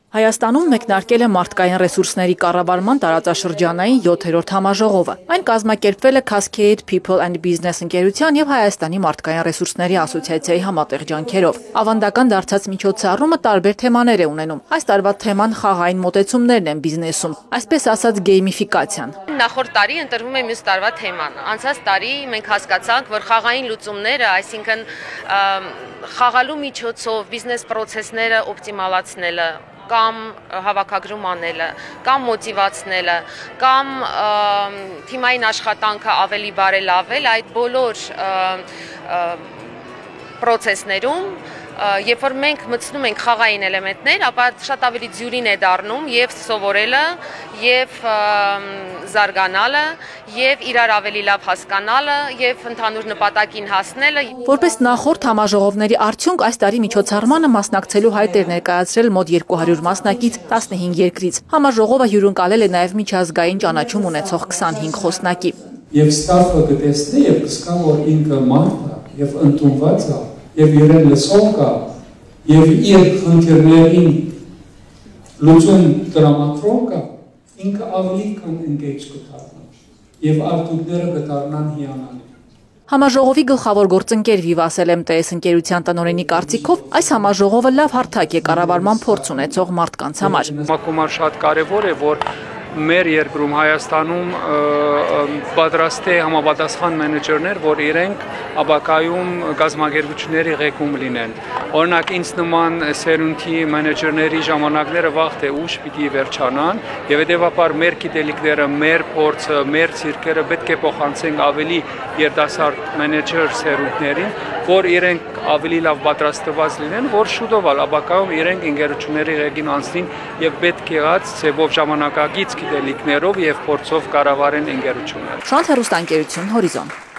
Հայաստանում մեկնարկել է մարդկային ռեսուրսների կառավարման տարածաշրջանային 7-րդ համաժողովը։ Այն կազմակերպվել է Cascade People and Business ընկերության եւ Հայաստանի մարդկային ռեսուրսների ասոցիացիայի համատեղ ջանքերով։ Ավանդական դարձած միջոցառումը տարբեր թեմաներ է ունենում։ Այս տարվա թեման խաղային մոտեցումներն են բիզնեսում, այսպես ասած գեյմիֆիկացիան։ Նախորդ տարի ընտրվում է մյուս տարվա թեման։ Անցած տարի մենք հասկացանք, որ խաղային լուծումները, այսինքն խաղալու միջոցով բիզնես պրոցեսները օպտիմալացնելը կամ հավաքագրում անելը, կամ մոտիվացնելը, կամ թիմային աշխատանքը ավելի բարելավել, այդ բոլոր պրոցեսներում, երբ որ մենք մտցնում ենք խաղային էլեմենտներ, ապա շատ ավելի ձյուրին է դառնում եւ սովորելը, եւ զարգանալը, եւ իրար ավելի լավ հասկանալը, եւ ընդհանուր նպատակին հասնելը։ Որպես նախորդ համաժողովների արդյունք այս տարի միջոցառմանը մասնակցելու հայտ էր ներկայացրել մոտ 200 մասնակից 15 երկրից։ Համաժողովը հյուրընկալել է նաեւ միջազգային ճանաչում ունեցող 25 խոսնակի։ Եվ ստարտը կտեսնի եւ կսկա որ ինքը մարդ է եւ ընդունված է եւ իրեն լսող կա եւ իր խնդիրներին լուծում տրամադրող կա, ինքը ավելի կան engage կդառնա եւ արդյունքները կդառնան հիանալի։ Համաժողովի գլխավոր գործընկեր Vivace MTS ընկերության տնօրենի կարծիքով այս համաժողովը լավ հարթակ է կառավարման փորձ ունեցող մարդկանց համար։ Մակոմար շատ կարևոր է, որ մեր երկրում Հայաստանում պատրաստ է համապատասխան մենեջերներ, որ իրենք ապակայում գազམ་ագերությունների ղեկում լինեն։ Օրինակ ինձ նման սերունդի մենեջերների ժամանակները վաղ թե ուշ պիտի վերջանան եւ հետեւաբար մեր գիտելիքները, մեր փորձը, մեր ցիրկերը պետք է փոխանցենք ավելի երիտասարդ մենեջեր սերունդներին, որ իրենք ավելի լավ պատրաստված լինեն, որ շուտով ապակայում իրենք ընկերությունների ղեկին անցնին եւ պետք եղած ծեվով ժամանակակից գիտելիքներով եւ փորձով կառավարեն ընկերությունները։ Շանթ հեռուստաընկերություն Հորիզոն։